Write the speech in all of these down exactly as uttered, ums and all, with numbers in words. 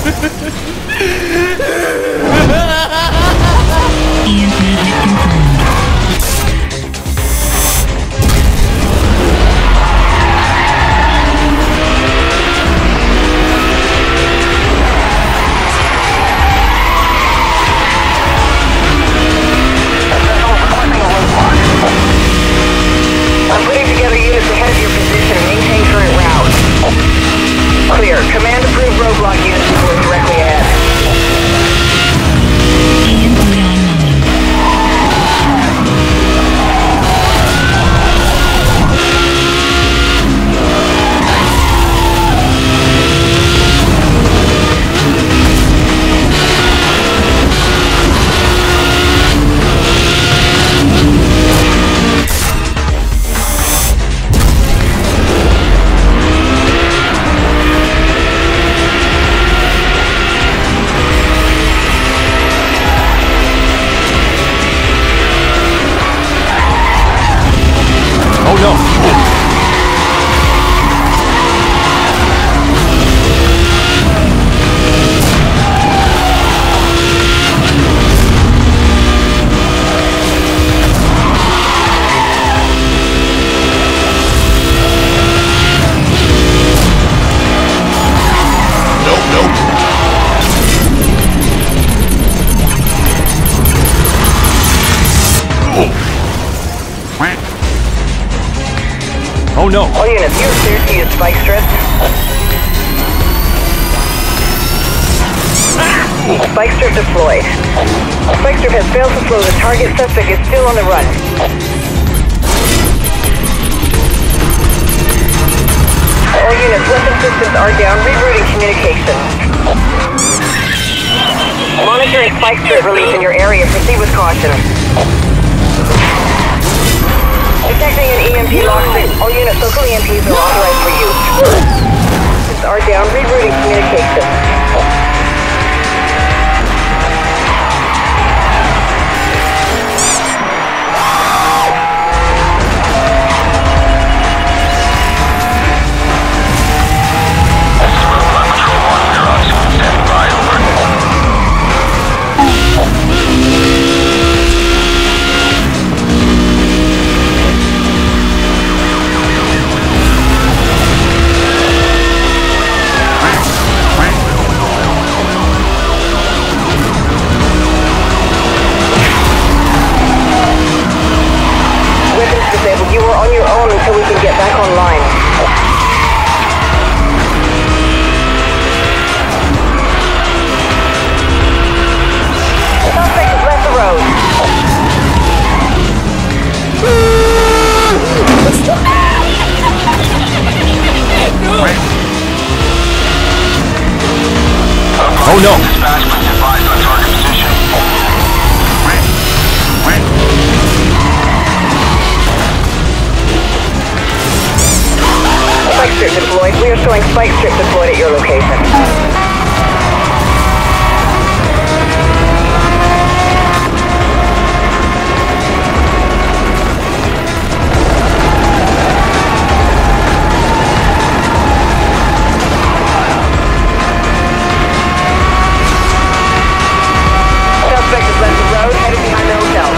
Oh no! All units, you are cleared to use spike strips. Spike strip deployed. Spike strip has failed to flow. The target suspect is still on the run. All units, weapon systems are down. Rerouting communication. Monitoring spike strip release in your area. Proceed with caution. Detecting an E M P lock signal. All units, local E M Ps are authorized for use. Systems are down. Rerouting communication. You are on your own until we can get back online. Suspect has left the road. Oh no! Dispatch, please advise on target position. Spike strip deployed. We are showing spike strip deployed at your location. Suspect has left the road, headed behind the hotel.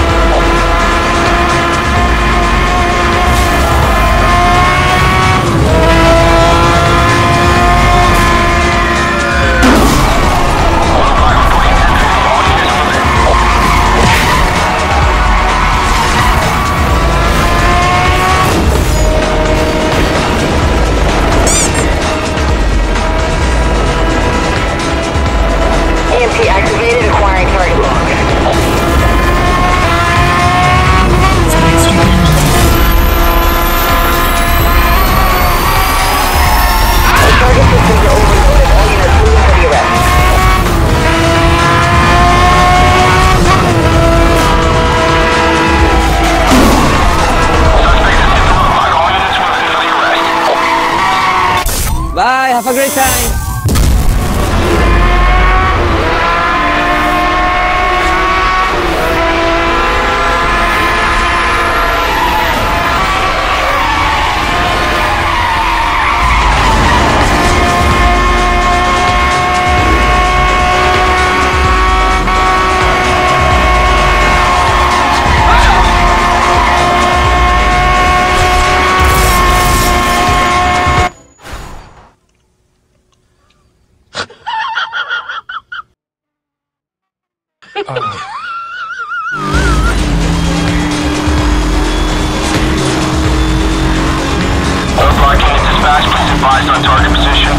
Roadblock unit dispatch, please advise on target position.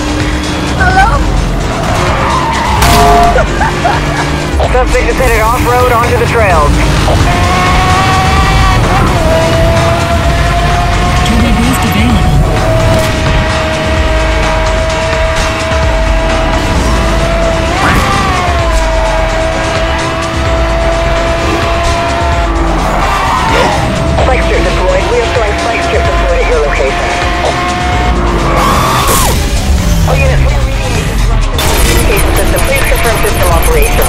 Suspect is headed off-road onto the trails. Turbo boost available. Spike strip deployed. We are throwing spike strip deployed at your location. All units, we are reading the disruption communication system. Please confirm system operation.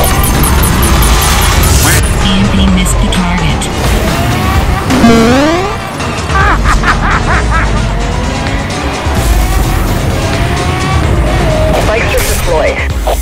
E M P missed the target. Spike strip deployed.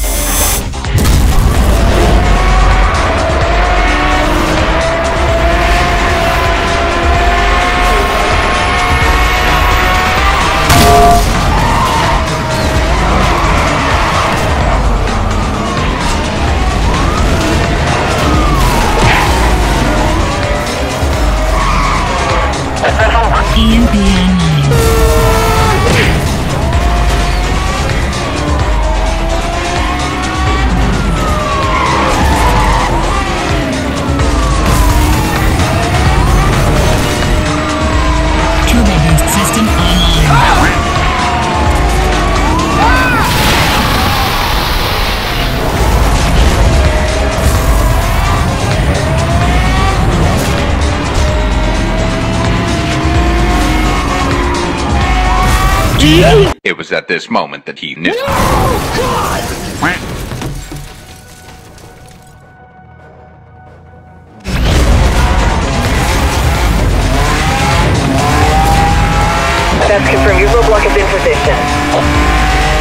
E M P online. Turbo boost system online. It was at this moment that he knew. That's confirmed. Your roadblock is in position.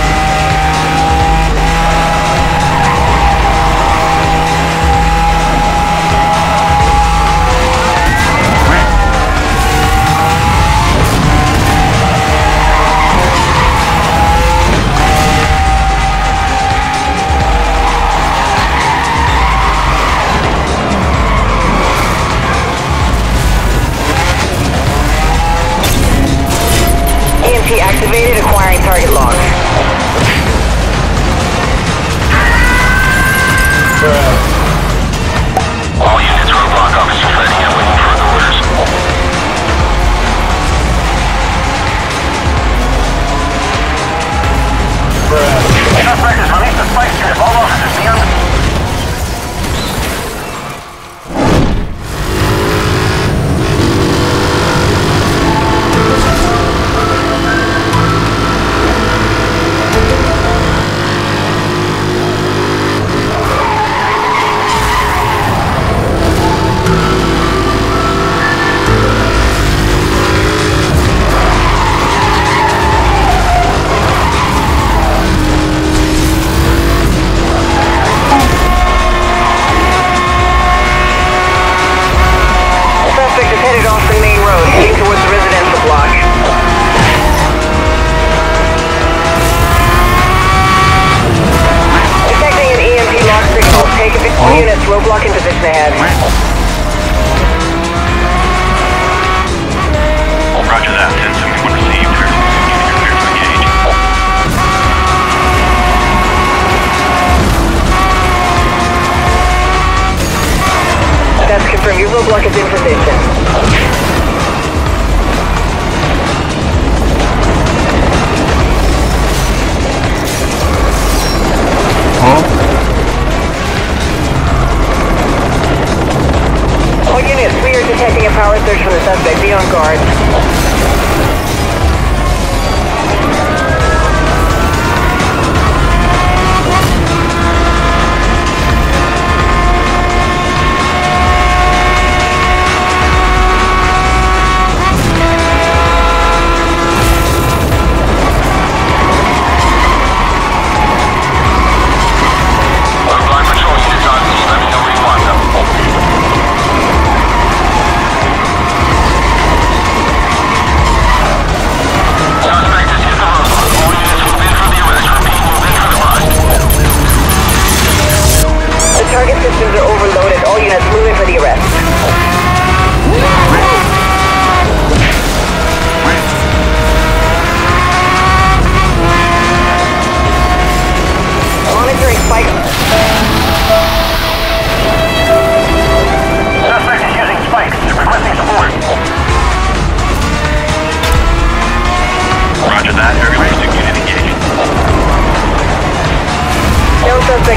E M P activated, acquiring target log. All units, roadblock officers ready and waiting for the orders. Suspect has released the spike strip. All officers be on the...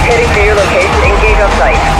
heading to your location. Engage on site.